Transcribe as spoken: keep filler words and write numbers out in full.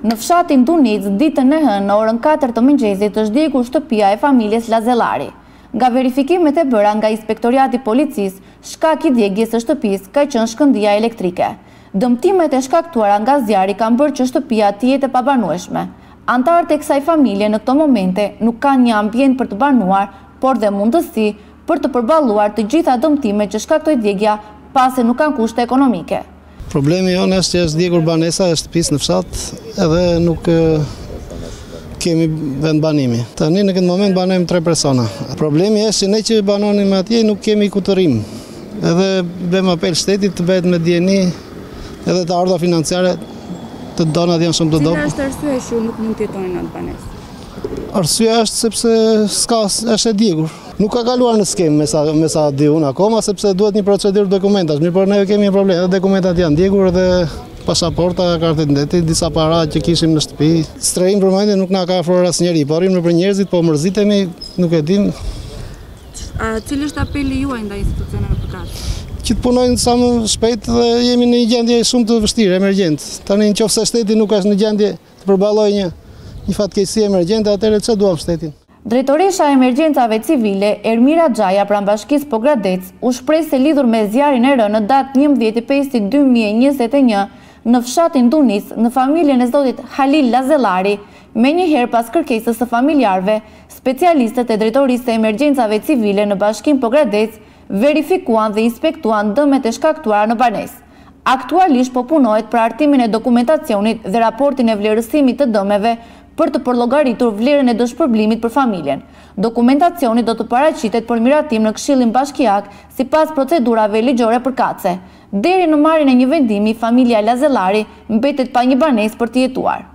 Në fshatin Dunicë, ditën e hënë në orën katër të mëngjesit është djegur shtëpia e familjes Lazellari. Nga verifikimet e bëra nga Inspektoriati Policisë, shkak i djegjes së shtëpisë ka qenë shkëndija elektrike. Dëmtimet e shkaktuara nga zjarri kanë bërë që shtëpia të jetë e pabanueshme. Antarët e kësaj familje në këto momente nuk kanë një ambient për të banuar, por dhe mundësi për të përballuar të gjitha dëmtimet që shkaktoi djegja, pasi nuk kanë kushte ekonomike. Problemi jonë është që është djegur banesa e shtëpisë në fshat edhe nuk kemi vend banimi. Tani në këtë moment banojmë tre persona. Problemi është që ne që banonim atje nuk kemi ku të rrim. Edhe bëjmë apel shtetit të bëhet me dieni edhe të ardha financiare të donat janë shumë të dobë. Cila është arsyeja që nuk mund të jetoni në atë banesë? Arsyeja është sepse s'ka është e djegur. Nuk ka kaluar në skemë me sa, me sa di unë akoma, sepse duhet një procedurë dokumentash. Mirë, por neve kemi një problem, edhe dokumentat janë djegur edhe pasaporta, kartë identiteti, disa para që kishim në shtëpi. Strehim për momentin nuk na ka afruar asnjëri, po arrim nëpër njerëzit, po mërzitemi, nuk e dim. A cili është apeli juaj ndaj institucioneve përkatëse? Që të punojnë sa më shpejt dhe jemi në një gjendje shumë të vështirë, emergjent. Tani nëse shteti nuk është në gjendje të përballojë një, një fatkeqësi emergjente, atëherë çfarë duam shtetin? Drejtoresha e Emergjencave Civile, Ermira Xhaja, pranë Po Gradec, u shpreh se lidhur me zjarrin e rënë në datë njëmbëdhjetë pesti dy mijë e njëzet e një në fshatin Dunicë, në familjen e zotit Halil Lazellari, menjëherë pas kërkesës së familjarëve, specialistët e Drejtorisë së Emergjencave Civile në Bashkinë Po Gradec verifikuan dhe inspektuan dëmet e shkaktuara në banesë. Aktualisht po punohet për hartimin e dokumentacionit dhe raportin e vlerësimit të dëmeve për të përllogaritur vlerën e dëshpërblimit për familjen. Dokumentacioni do të paraqitet për miratim në Këshillin Bashkiak sipas procedurave ligjore përkatëse. Deri në marrjen e një vendimi, familja Lazellari mbetet pa një banesë për të jetuar.